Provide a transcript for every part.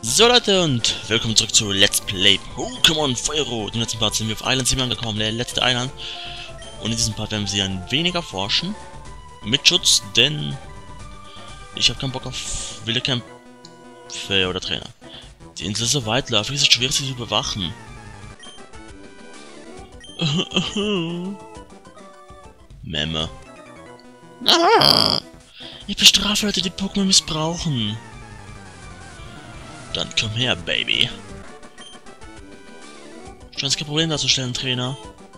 So Leute und willkommen zurück zu Let's Play Pokémon Feuerrot. Im letzten Part sind wir auf Island 7 angekommen, der letzte Island. Und in diesem Part werden wir sie ein wenig erforschen. Mit Schutz, denn ich habe keinen Bock auf wilde Kämpfe oder Trainer. Die Insel ist so weitläufig, es ist schwer sie zu überwachen. Memme. Ich bestrafe Leute, die Pokémon missbrauchen. Dann komm her, Baby. Scheint kein Problem darzustellen, Trainer.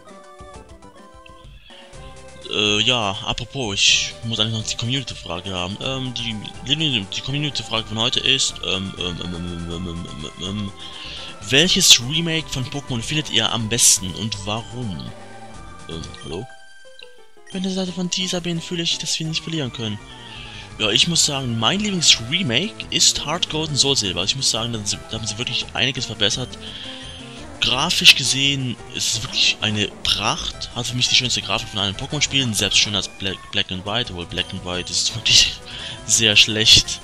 Ja, apropos, ich muss eigentlich noch die Community-Frage haben. Die Community-Frage von heute ist, welches Remake von Pokémon findet ihr am besten und warum? Hallo? Wenn der Seite von Teaser bin, fühle ich, dass wir nicht verlieren können. Ja, ich muss sagen, mein Lieblings-Remake ist Heart Gold und Soul Silver. Ich muss sagen, da haben sie wirklich einiges verbessert. Grafisch gesehen ist es wirklich eine Pracht. Hat für mich die schönste Grafik von allen Pokémon-Spielen. Selbst schöner als Black and White, obwohl Black and White ist wirklich sehr schlecht.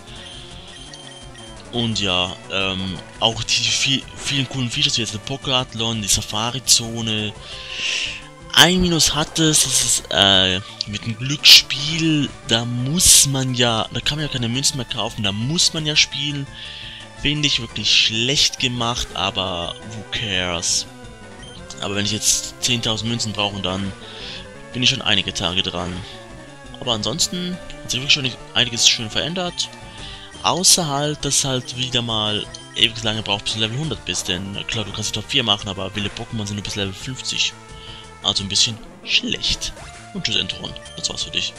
Und ja, auch die vielen coolen Features wie jetzt der Pokéathlon, die Safari-Zone. Ein Minus hat es, das ist mit dem Glücksspiel, da muss man ja, da kann man ja keine Münzen mehr kaufen, da muss man ja spielen. Finde ich wirklich schlecht gemacht, aber who cares. Aber wenn ich jetzt 10.000 Münzen brauche, dann bin ich schon einige Tage dran. Aber ansonsten hat sich wirklich schon einiges schön verändert. Außer halt, dass halt wieder mal ewig lange braucht, bis du Level 100 bist. Denn klar, du kannst die Top 4 machen, aber wilde Pokémon sind nur bis Level 50. Also ein bisschen schlecht. Und tschüss, Entron. Das war's für dich.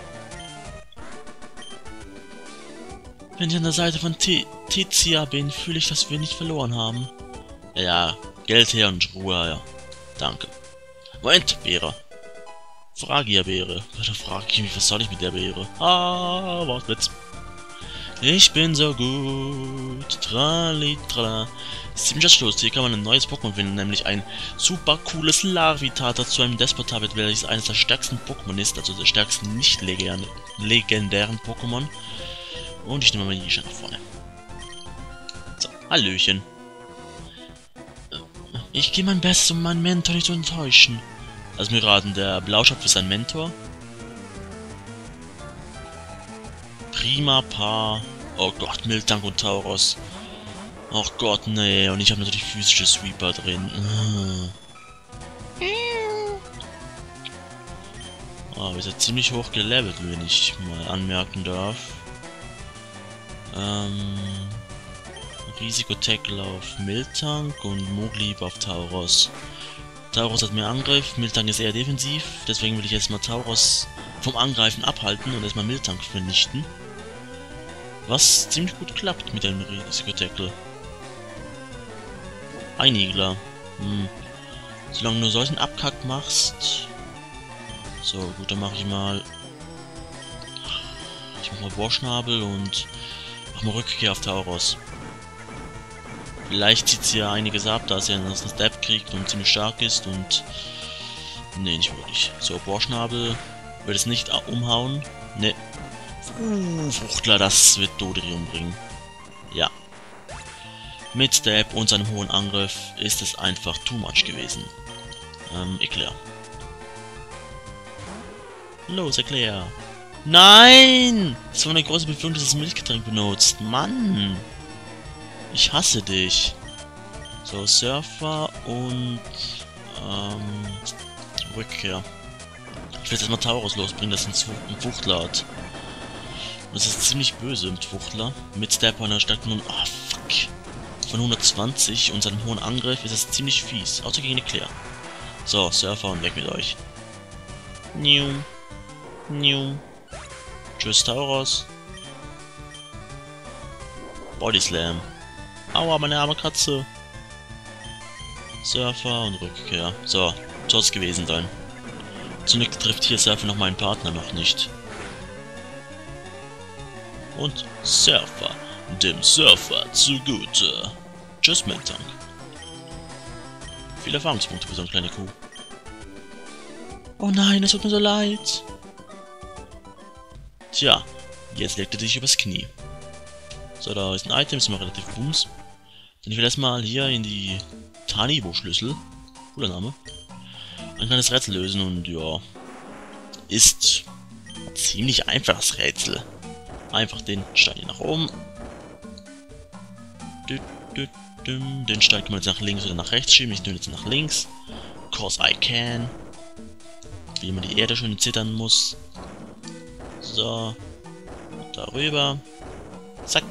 Wenn ich an der Seite von Tizia bin, fühle ich, dass wir nicht verloren haben. Ja, Geld her und Ruhe, ja. Danke. Moment, Beere. Frage ja, Beere. Da frage ich mich, was soll ich mit der Beere? Ah, Wortwitz. Ich bin so gut. Trali, trala. Ziemlich Schluss. Hier kann man ein neues Pokémon finden, nämlich ein super cooles Larvitar, das zu einem Despotar wird, welches eines der stärksten Pokémon ist, also der stärksten nicht legendären Pokémon. Und ich nehme mal die schon nach vorne. So, Hallöchen. Ich gehe mein Bestes, um meinen Mentor nicht zu enttäuschen. Lass mir raten, der Blauschopf ist ein Mentor. Prima Paar. Oh Gott, Miltank und Tauros. Oh Gott, nee. Und ich habe natürlich physische Sweeper drin. Oh, wir sind ziemlich hoch gelevelt, wenn ich mal anmerken darf. Risiko-Tackle auf Miltank und Moglieb auf Tauros. Tauros hat mehr Angriff, Miltank ist eher defensiv, deswegen will ich jetzt mal Tauros vom Angreifen abhalten und erstmal Miltank vernichten. Was ziemlich gut klappt mit dem Risiko-Tackle. Ein Igler. Solange du solchen Abkack machst. So, gut, dann mache ich mal. Ich mach mal Bohrschnabel und mach mal Rückkehr auf Tauros. Vielleicht zieht sie ja einiges ab, da sie ja einen Step kriegt und ziemlich stark ist und. Nee, nicht wirklich. So, Bohrschnabel wird es nicht umhauen. Ne. Fruchtler, das wird Dodri umbringen. Ja. Mit Step und seinem hohen Angriff ist es einfach too much gewesen. Eclair. Los, Eclair. Nein! Das war eine große Befürchtung, dass das Milchgetränk benutzt. Mann! Ich hasse dich. So, Surfer und Rückkehr. Ich will jetzt mal Tauros losbringen, das ist ein Fuchtler hat. Das ist ziemlich böse im Fuchtler. Mit Step einer Stärke von, von 120 und seinem hohen Angriff ist es ziemlich fies. Außer gegen Eclair. So, Surfer und weg mit euch. Niu. Niu. Tschüss, Tauros. Body Slam. Aua, meine arme Katze. Surfer und Rückkehr. So, soll es gewesen sein. Zum Glück trifft hier Surfer noch meinen Partner noch nicht. Und Surfer. Dem Surfer zugute. Tschüss, Miltank. Viele Erfahrungspunkte für so eine kleine Kuh. Oh nein, es tut mir so leid. Tja, jetzt legt er dich übers Knie. So, da ist ein Item, ist immer relativ booms. Denn ich will erstmal hier in die Tanibo-Schlüssel. Cooler Name. Ein kleines Rätsel lösen und ja. Ist ein ziemlich einfaches Rätsel. Einfach den Stein hier nach oben. Den Stein kann man jetzt nach links oder nach rechts schieben. Ich nehme jetzt nach links. Cause I can. Wie man die Erde schön zittern muss. So. Darüber. Zack.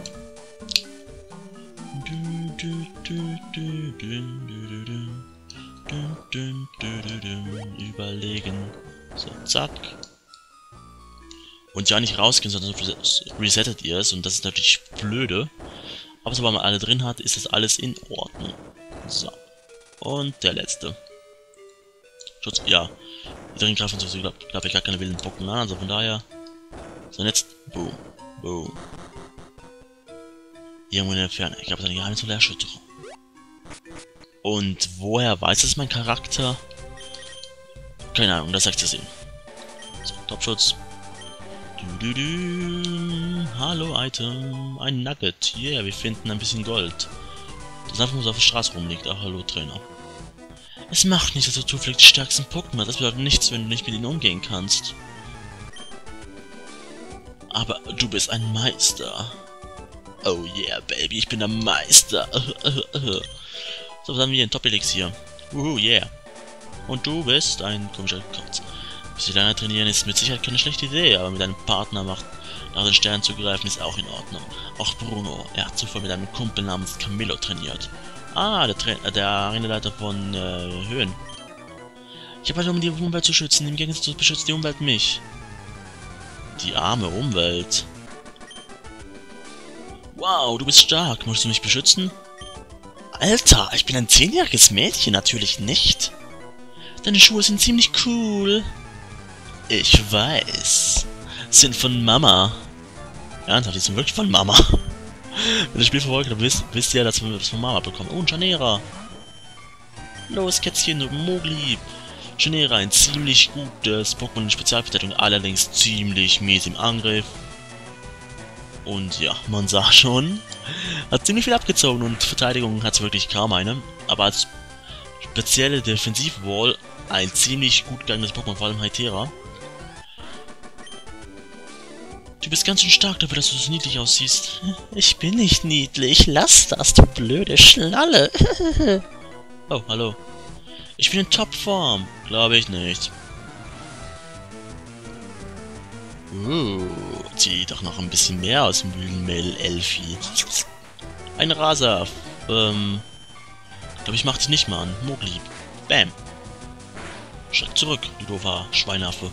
Überlegen. So, zack. Und ja nicht rausgehen, sondern resettet ihr es. Und das ist natürlich blöde. Aber sobald man alle drin hat, ist das alles in Ordnung. So. Und der letzte. Schutz, ja. Die drin greifen sowieso, glaube ich, gar keine wilden Pocken an. Also von daher. So, jetzt. Boom. Boom. Irgendwo in der Ferne. Ich glaube, das ist eine geheimnisvolle Erschütterung. Und woher weiß es mein Charakter? Keine Ahnung, das sagt es ihm. So, Topschutz. Hallo, Item. Ein Nugget. Yeah, wir finden ein bisschen Gold. Das einfach nur so auf der Straße rumliegt. Ach, hallo, Trainer. Es macht nichts, dass du zufällig die stärksten Pokémon. Das bedeutet nichts, wenn du nicht mit ihnen umgehen kannst. Aber du bist ein Meister. Oh yeah, Baby, ich bin der Meister. So, was haben wir hier? Ein Top-Elixier. Yeah. Und du bist ein komischer Kotz. Bis wir lange trainieren ist mit Sicherheit keine schlechte Idee, aber mit einem Partner nach den Sternen zu greifen ist auch in Ordnung. Auch Bruno, er hat zuvor mit einem Kumpel namens Camillo trainiert. Ah, der Arenaleiter von Höhen. Ich habe halt um die Umwelt zu schützen, im Gegensatz beschützt die Umwelt mich. Die arme Umwelt. Wow, du bist stark. Möchtest du mich beschützen? Alter, ich bin ein 10-jähriges Mädchen, natürlich nicht. Deine Schuhe sind ziemlich cool. Ich weiß. Sind von Mama. Ernsthaft, die sind wirklich von Mama. Wenn das Spiel verfolgt, dann wisst ihr, dass wir das von Mama bekommen. Oh, ein Janera. Los, Kätzchen, Mogli. Janera, ein ziemlich gutes Pokémon in Spezialverteidigung, allerdings ziemlich mies im Angriff. Und ja, man sah schon, hat ziemlich viel abgezogen und Verteidigung hat es wirklich kaum eine. Aber als spezielle Defensivwall ein ziemlich gut geeignetes Pokémon, vor allem Hytera. Du bist ganz schön stark dafür, dass du so niedlich aussiehst. Ich bin nicht niedlich, lass das, du blöde Schnalle. Oh, hallo. Ich bin in Topform. Glaube ich nicht. Zieh doch noch ein bisschen mehr aus dem Mühlenmehl, Elfi. Ein Raser. Glaube ich, mach dich nicht mal an. Mogli. Bam. Schreck zurück, du doofer Schweinaffe.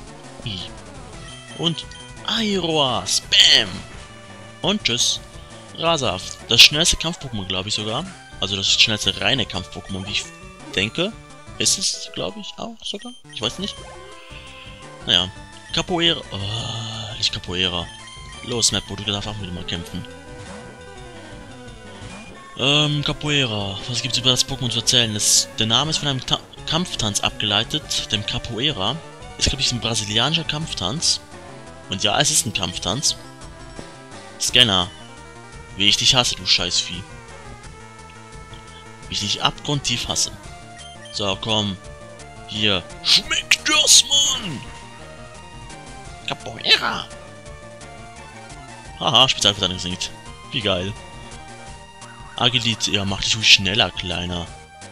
Und Aeroas. Bam. Und tschüss. Rasaf. Das schnellste Kampf-Pokémon, glaube ich sogar. Also das schnellste reine Kampf-Pokémon, wie ich denke. Ist es, glaube ich, auch sogar. Ich weiß nicht. Naja. Capoeira. Oh, nicht Capoeira. Los, Mappo, du darfst auch wieder mal kämpfen. Capoeira. Was gibt's über das Pokémon zu erzählen? Der Name ist von einem Kampftanz abgeleitet, dem Capoeira. Ist, glaube ich, ein brasilianischer Kampftanz. Und ja, es ist ein Kampftanz. Scanner. Wie ich dich hasse, du Scheißvieh. Wie ich dich abgrundtief hasse. So, komm. Hier. Schmeckt das, Mann! Capoeira! Haha, Spezialverteidigung singt. Wie geil. Agilit, ja, mach dich ruhig schneller, Kleiner.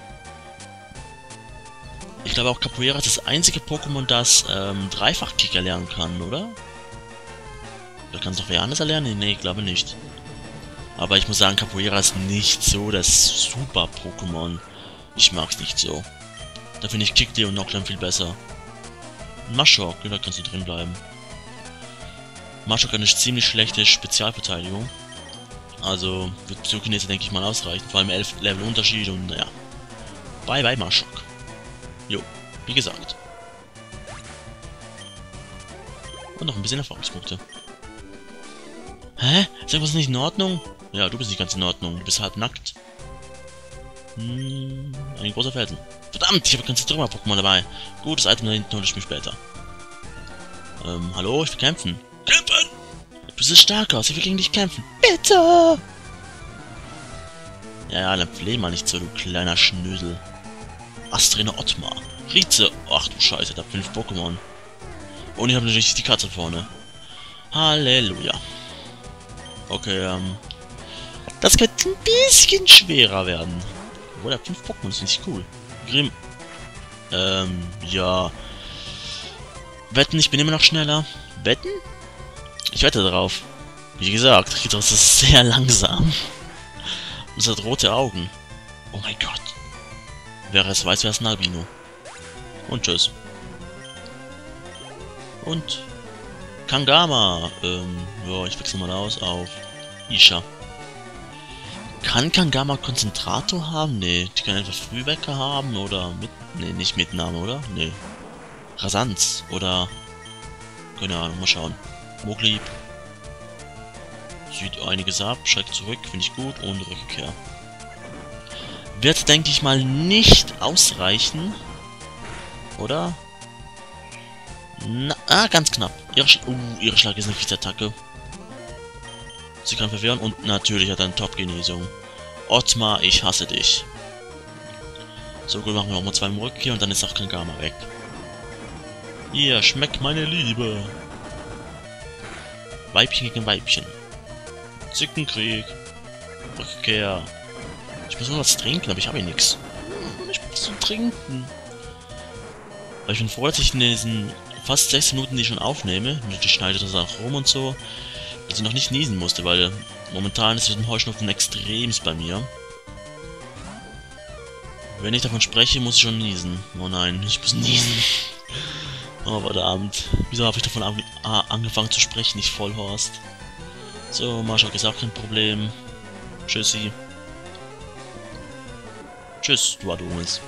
Ich glaube auch Capoeira ist das einzige Pokémon, das Dreifach-Kick erlernen kann, oder? Oder kann es noch wer anders erlernen? Nee, ich glaube nicht. Aber ich muss sagen, Capoeira ist nicht so das Super-Pokémon. Ich mag's nicht so. Da finde ich Kick und Knockdown viel besser. Maschok, da kannst du drin bleiben. Maschok hat eine ziemlich schlechte Spezialverteidigung. Also wird Psychokinese, denke ich mal, ausreichen. Vor allem 11 Level Unterschied und naja. Bye bye Maschok. Jo, wie gesagt. Und noch ein bisschen Erfahrungspunkte. Hä? Ist irgendwas nicht in Ordnung? Ja, du bist nicht ganz in Ordnung. Du bist halb nackt. Ein großer Felsen. Verdammt, ich habe ganze Trümmer-Pokémon dabei. Gutes Item da hinten hole ich mich später. Hallo, ich will kämpfen. Kämpfen! Du siehst stark aus, ich will gegen dich kämpfen. Bitte! Ja, dann fleh mal nicht so, du kleiner Schnösel. Astrainer Ottmar. Rize. Ach du Scheiße, da 5 Pokémon. Und ich habe natürlich die Katze vorne. Halleluja. Okay, das könnte ein bisschen schwerer werden. Obwohl, der 5 Pokémon ist nicht cool. Grimm. Ja. Wetten, ich bin immer noch schneller. Wetten? Ich wette darauf. Wie gesagt, Ritos ist sehr langsam. Und es hat rote Augen. Oh mein Gott. Wer es weiß, wer ist ein Albino. Und tschüss. Und Kangama. Ja, ich wechsle mal aus auf Isha. Kann Kangama Konzentrator haben? Nee, die kann einfach Frühwecker haben oder mit... Nee, nicht Mitnahme, oder? Nee. Rasanz oder... Keine Ahnung, mal schauen. Moglieb. Sieht einiges ab, schreckt zurück, finde ich gut, und Rückkehr. Wird, denke ich mal, nicht ausreichen. Oder? Na, ganz knapp. Ihre Schlag ist eine Vizetattacke. Sie kann verwirren und natürlich hat er eine Top-Genesung. Ottmar, ich hasse dich. So gut, machen wir auch mal 2 im Rückkehr und dann ist auch Kangama weg. Hier, schmeckt meine Liebe. Weibchen gegen Weibchen. Zickenkrieg. Rückkehr. Ich muss nur was trinken, aber ich habe hier nichts. Ich muss was trinken. Aber ich bin froh, dass ich in diesen fast 6 Minuten, die ich schon aufnehme, ich schneide das auch rum und so, dass ich noch nicht niesen musste, weil momentan ist es mit dem Heuschnupfen extremst bei mir. Wenn ich davon spreche, muss ich schon niesen. Oh nein, ich muss niesen. Oh verdammt. Wieso habe ich davon angefangen zu sprechen, nicht Vollhorst? So, Marschalk ist auch kein Problem. Tschüssi. Tschüss, du Adonis.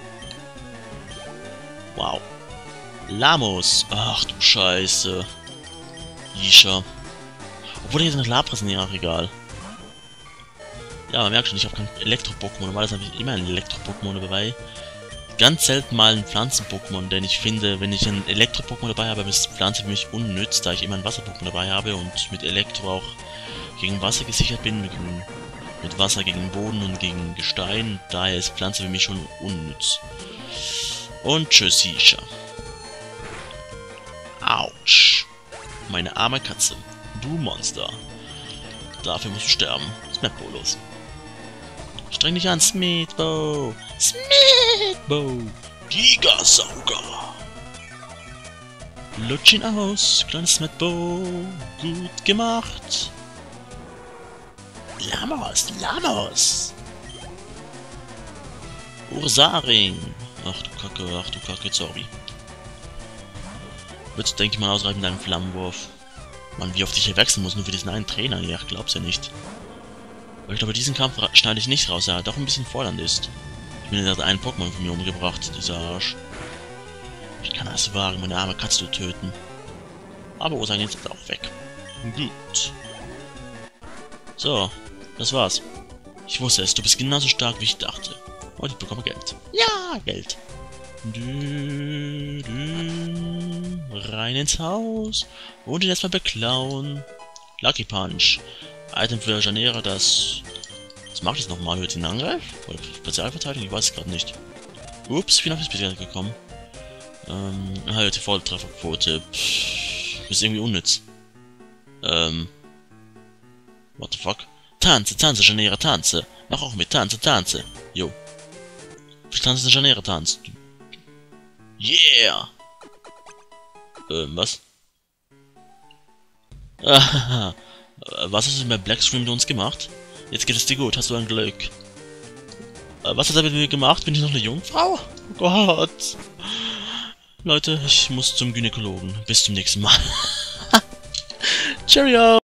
Wow. Lamos. Ach du Scheiße. Isha. Obwohl hier sind noch Lapras, nee, ach egal. Ja, man merkt schon, ich habe kein Elektro-Pokémon. Normalerweise habe ich immer ein Elektro-Pokémon dabei. Ganz selten mal ein Pflanzen-Pokémon, denn ich finde, wenn ich ein Elektro-Pokémon dabei habe, ist Pflanze für mich unnütz, da ich immer ein Wasser-Pokémon dabei habe und mit Elektro auch gegen Wasser gesichert bin, mit Wasser gegen Boden und gegen Gestein. Daher ist Pflanze für mich schon unnütz. Und tschüss, Isha. Autsch. Meine arme Katze. Du Monster. Dafür musst du sterben. Smetbo, los. Streng dich an, Smetbo. Smetbo. Gigasauger. Lutsch ihn aus, kleines Smetbo. Gut gemacht. Lamos. Ursaring. Ach du Kacke, sorry. Wird, denke ich mal, ausreichen mit einem Flammenwurf. Mann, wie oft ich hier wechseln muss, nur für diesen einen Trainer. Ja, ich glaub's ja nicht. Aber ich glaube, diesen Kampf schneide ich nicht raus, da er doch ein bisschen fordernd ist. Ich bin jetzt einen Pokémon von mir umgebracht, dieser Arsch. Ich kann es wagen, meine arme Katze zu töten. Aber Ursaring ist jetzt auch weg. Gut. So, das war's. Ich wusste es, du bist genauso stark, wie ich dachte. Und ich bekomme Geld. Ja, Geld. Rein ins Haus. Und ihn erstmal beklauen. Lucky Punch. Item für Janera, das... Was macht das nochmal? Hört ihn Angriff? Oder Spezialverteidigung? Ich weiß es gerade nicht. Ups, wie nach Spezial gekommen. Halt die Volltrefferquote. Ist irgendwie unnütz. What the fuck? Tanze, Janera, tanze. Mach auch mit, tanze. Jo. Ich tanze den Janera, tanzt. Yeah! Was? Was hast du mit Blackstream mit uns gemacht? Jetzt geht es dir gut, hast du ein Glück. Was hat er mit mir gemacht? Bin ich noch eine Jungfrau? Oh Gott! Leute, ich muss zum Gynäkologen. Bis zum nächsten Mal. Cheerio!